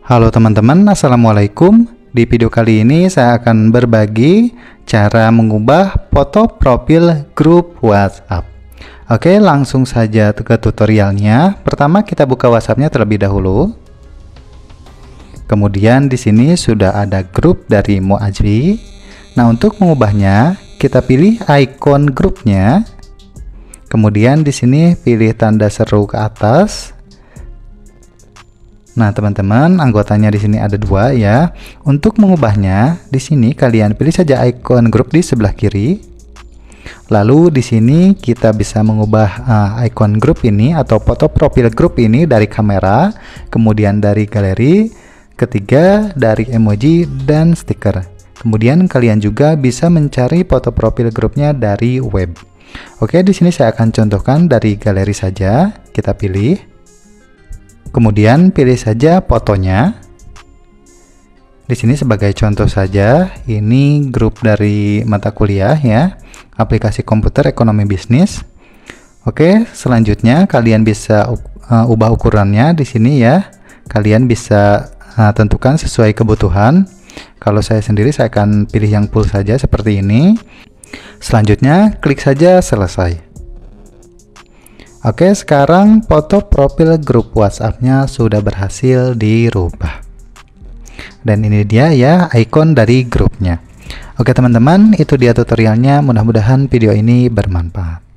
Halo teman-teman, Assalamualaikum. Di video kali ini saya akan berbagi cara mengubah foto profil grup WhatsApp. Oke, langsung saja ke tutorialnya. Pertama kita buka WhatsApp-nya terlebih dahulu. Kemudian di sini sudah ada grup dari Muajwi. Nah, untuk mengubahnya kita pilih ikon grupnya. Kemudian di sini pilih tanda seru ke atas. Nah, teman-teman, anggotanya di sini ada 2 ya. Untuk mengubahnya, di sini kalian pilih saja ikon grup di sebelah kiri. Lalu di sini kita bisa mengubah ikon grup ini atau foto profil grup ini dari kamera, kemudian dari galeri, ketiga dari emoji dan stiker. Kemudian kalian juga bisa mencari foto profil grupnya dari web. Oke, di sini saya akan contohkan dari galeri saja. Kita pilih. Kemudian pilih saja fotonya. Di sini sebagai contoh saja, ini grup dari mata kuliah ya, aplikasi komputer ekonomi bisnis. Oke, selanjutnya kalian bisa ubah ukurannya di sini ya. Kalian bisa tentukan sesuai kebutuhan. Kalau saya sendiri saya akan pilih yang full saja seperti ini. Selanjutnya klik saja selesai. Oke, sekarang foto profil grup WhatsApp-nya sudah berhasil dirubah. Dan ini dia ya ikon dari grupnya. Oke teman-teman, itu dia tutorialnya. Mudah-mudahan video ini bermanfaat.